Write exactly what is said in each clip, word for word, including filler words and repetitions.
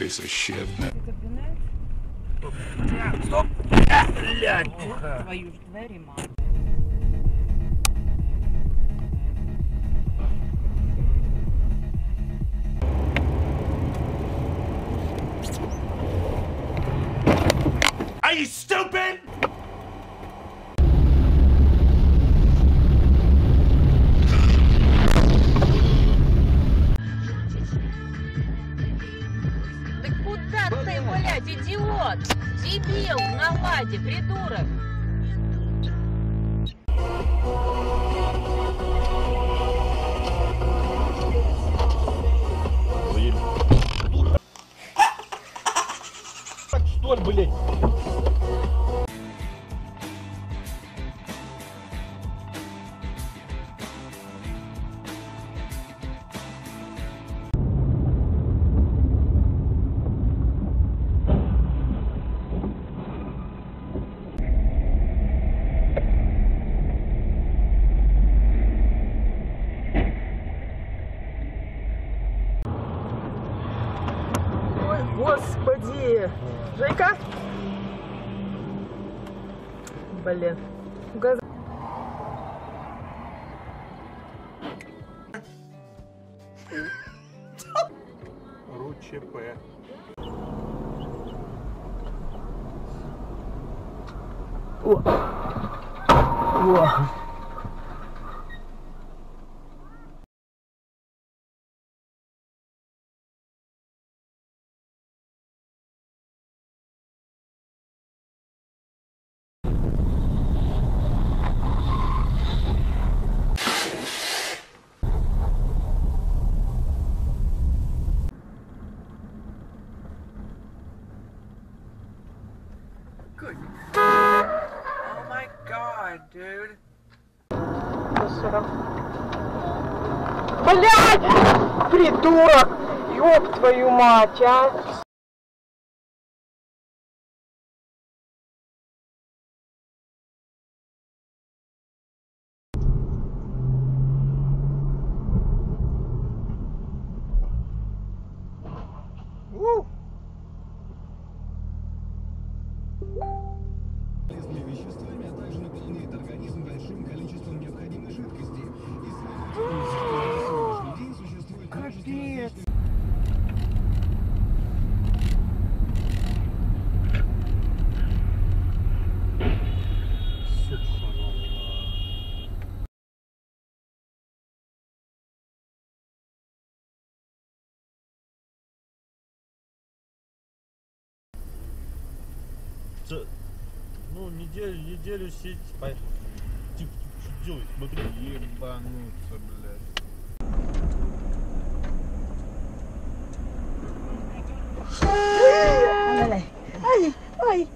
piece of shit. Стоп! Блядь! Твою ж двері, мам. Are you stupid? Ты куда ты, блядь, идиот? Дебил на ладе, придурок. Что ли, блядь? Господи! Жека? Блин. Газ... РУЧП. О! О! Good. Oh my god, dude. Блядь! Придурок! Ёб твою мать, а! У! Полезными веществами, а также наполняет организм большим количеством необходимой жидкости. И день существует Капец! Ну, неделю, неделю сидеть. Типа, что делать? Смотри. Ебануться, блядь. Ай, ай, ай.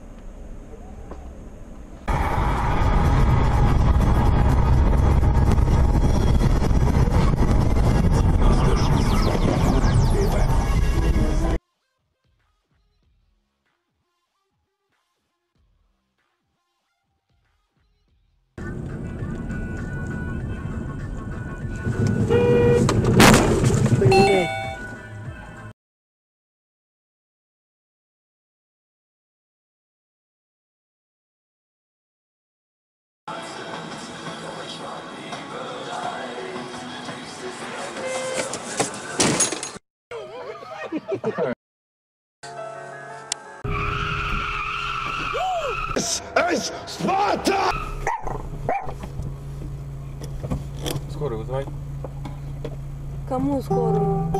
Блядь. Спарта! Скорую вызывай. Кому скорую?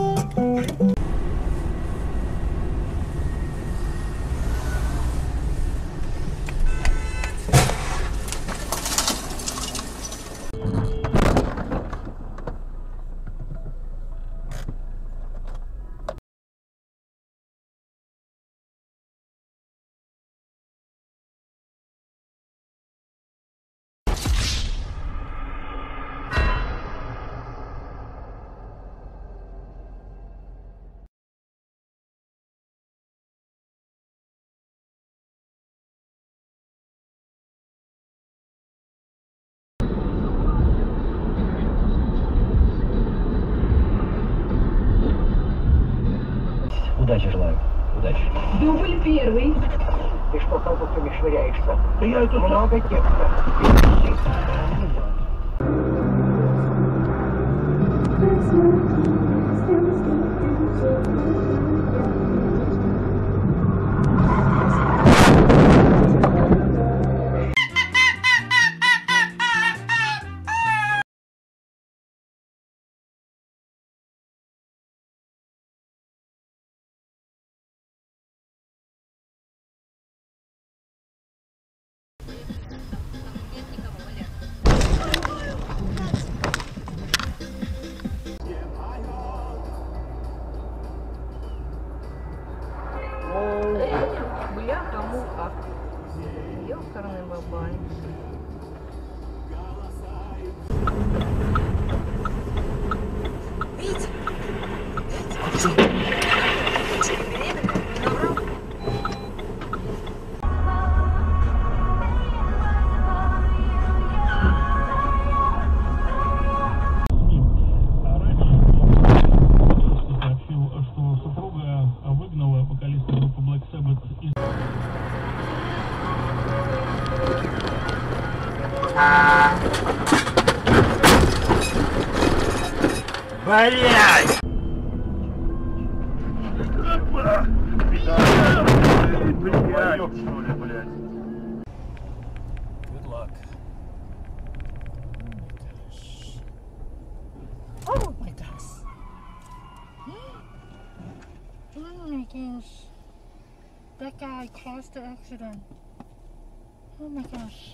Удачи желаю. Дубль первый. Ты что продуктами швыряешься? Да я это много текста. Бляха-муха. Ёкарный бабай. Видите? Сообщил, что супруга выгнала вокалиста группы Black Sabbath из... Блять! Good luck. Oh my gosh. Oh my gosh. That guy caused the accident. Oh my gosh.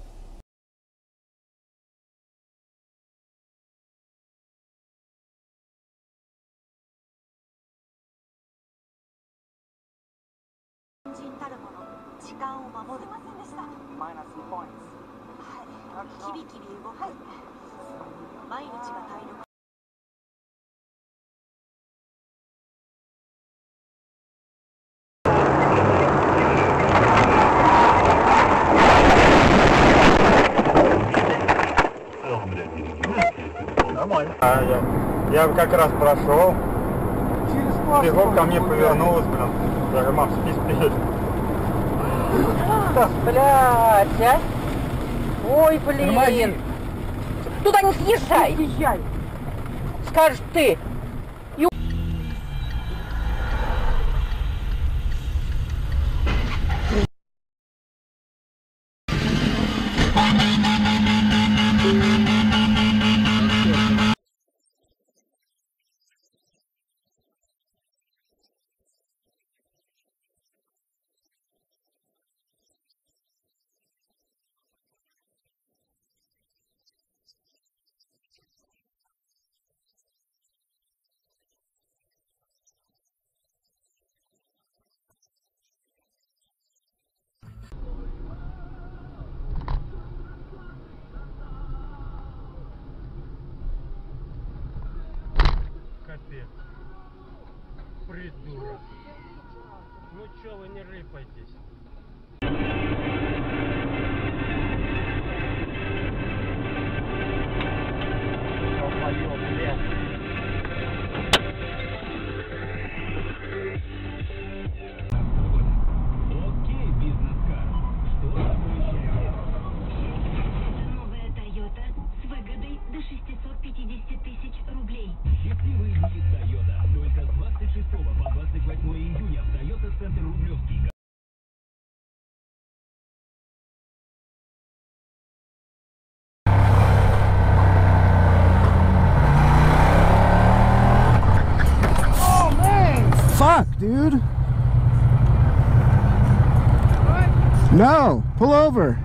Нормально. А, я, я как раз прошел. Бегом ко мне повернулась, блин. Я говорю, мам, спи, спи. Блядь, а? Ой, блин. Тормози. Туда не съезжай. Езжай. Скажешь ты. Капец. Придурок. Ну чё вы не рыпайтесь? Окей, бизнес-кар. Что обещаете? Новая Toyota с выгодой до шестисот пятидесяти тысяч рублей. Счастливый из Toyota. Только с двадцать шестого по двадцать восьмое июня в Toyota Центр Рублевский. Fuck, dude. No, pull over.